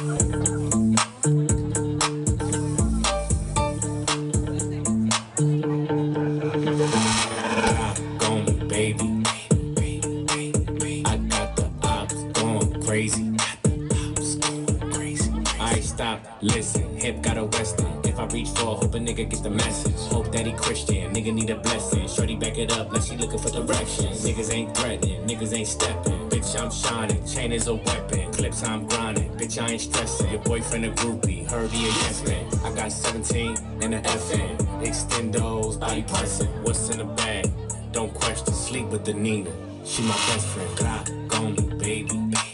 On me, baby. I got the ops going crazy. I stop, listen, hip got a western. If I reach for, hope a nigga get the message. Hope that he Christian, nigga need a blessing. Shorty back it up like she looking for directions. Niggas ain't threatening, niggas ain't stepping. Bitch, I'm shining, chain is a weapon. Clips, I'm grinding, bitch, I ain't stressing. Your boyfriend a groupie, heard he a yes man. I got 17 and an FN. Extendos, body pressing. What's in the bag? Don't question, sleep with the Nina. She my best friend, Glock on me, baby.